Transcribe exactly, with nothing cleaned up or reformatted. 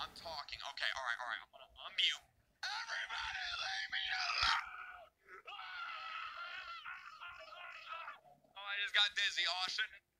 I'm talking. Okay, all right, all right. I'm gonna unmute. Everybody leave me alone! Oh, I just got dizzy, Austin.